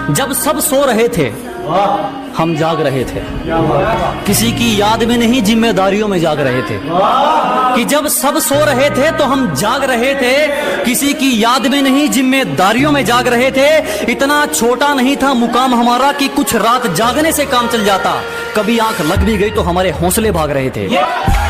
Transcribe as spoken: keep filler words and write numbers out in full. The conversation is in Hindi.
जब सब सो रहे थे हम जाग रहे थे, किसी की याद में नहीं जिम्मेदारियों में जाग रहे थे। कि जब सब सो रहे थे तो हम जाग रहे थे, किसी की याद में नहीं जिम्मेदारियों में जाग रहे थे। इतना छोटा नहीं था मुकाम हमारा कि कुछ रात जागने से काम चल जाता। कभी आंख लग भी गई तो हमारे हौसले भाग रहे थे।